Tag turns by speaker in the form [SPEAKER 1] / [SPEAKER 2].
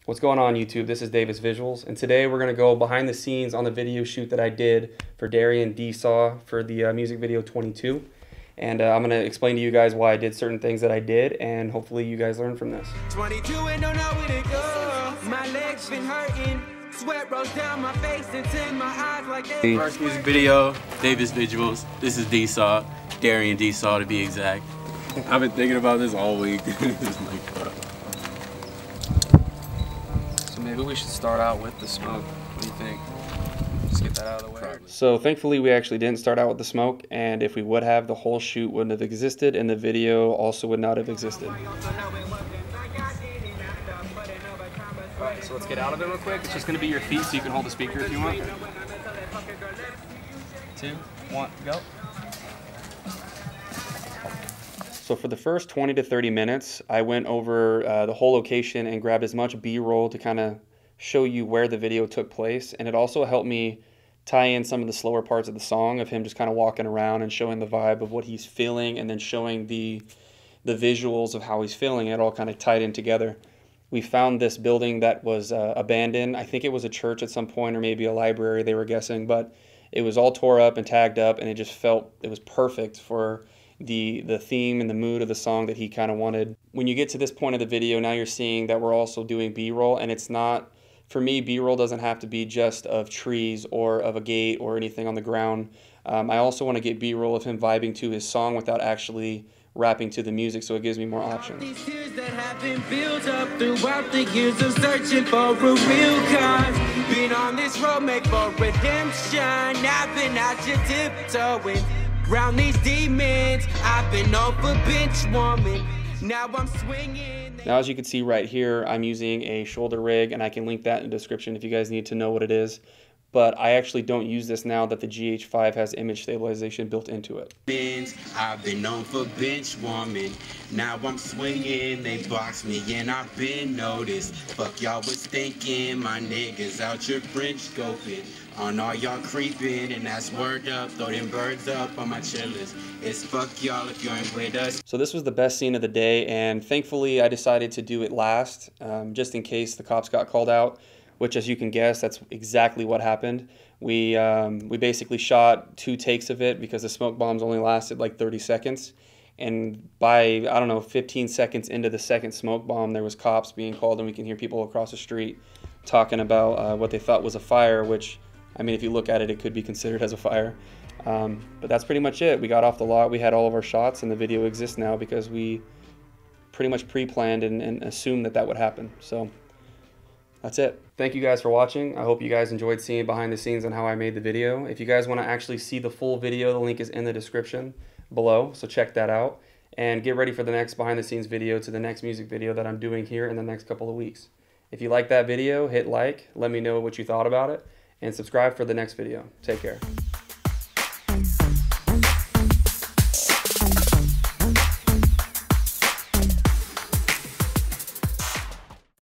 [SPEAKER 1] What's going on YouTube? This is Davis Visuals, and today we're going to go behind the scenes on the video shoot that I did for Darian D-Saw for the music video 22. And I'm going to explain to you guys why I did certain things that I did, and hopefully you guys learn from this.
[SPEAKER 2] 22 and don't know where to go. My legs been hurting. Sweat rolls down my face and in my eyes like they...
[SPEAKER 3] First music video, Davis Visuals. This is D-Saw, Darian D-Saw to be exact. I've been thinking about this all week.
[SPEAKER 4] So maybe we should start out with the smoke. What do you think? Just get that out of the way.
[SPEAKER 3] Probably.
[SPEAKER 1] So thankfully we actually didn't start out with the smoke, and if we would have, the whole shoot wouldn't have existed and the video also would not have existed.
[SPEAKER 4] Alright, so let's get out of it real quick. It's just going to be your feet, so you can hold the speaker if you want. 2, 1, go.
[SPEAKER 1] So for the first 20 to 30 minutes, I went over the whole location and grabbed as much B-roll to kind of show you where the video took place. And it also helped me tie in some of the slower parts of the song of him just kind of walking around and showing the vibe of what he's feeling, and then showing the visuals of how he's feeling. It all kind of tied in together. We found this building that was abandoned. I think it was a church at some point, or maybe a library, they were guessing, but it was all tore up and tagged up, and it just felt it was perfect for the theme and the mood of the song that he kind of wanted. When you get to this point of the video, now you're seeing that we're also doing B-roll, and it's not, for me, B-roll doesn't have to be just of trees or of a gate or anything on the ground. I also want to get B-roll of him vibing to his song without actually rapping to the music, so it gives me more options.
[SPEAKER 2] These tears that have been built up throughout the years of searching for a real cause. Been on this road, make for redemption. I've been out here tiptoeing round these demons. I've been over bench warming. Now I'm swinging.
[SPEAKER 1] Now, as you can see right here, I'm using a shoulder rig, and I can link that in the description if you guys need to know what it is. But I actually don't use this now that the GH5 has image stabilization built into it.
[SPEAKER 2] I've been known for bench warming. Now I'm swinging. They box me and I've been noticed. Fuck y'all was thinking. My niggas out here French scoping. On all y'all creeping, and that's word up. Throw them birds up on my chillers. It's fuck y'all if you ain't with us.
[SPEAKER 1] So this was the best scene of the day, and thankfully I decided to do it last, just in case the cops got called out, which, as you can guess, that's exactly what happened. We basically shot 2 takes of it because the smoke bombs only lasted like 30 seconds. And by, I don't know, 15 seconds into the second smoke bomb, there was cops being called, and we can hear people across the street talking about what they thought was a fire, which, I mean, if you look at it, it could be considered as a fire. But that's pretty much it. We got off the lot, we had all of our shots, and the video exists now because we pretty much pre-planned and assumed that that would happen. So that's it. Thank you guys for watching. I hope you guys enjoyed seeing behind the scenes on how I made the video. If you guys want to actually see the full video, the link is in the description below, so check that out. And get ready for the next behind the scenes video to the next music video that I'm doing here in the next couple of weeks. If you like that video, hit like, let me know what you thought about it, and subscribe for the next video. Take care.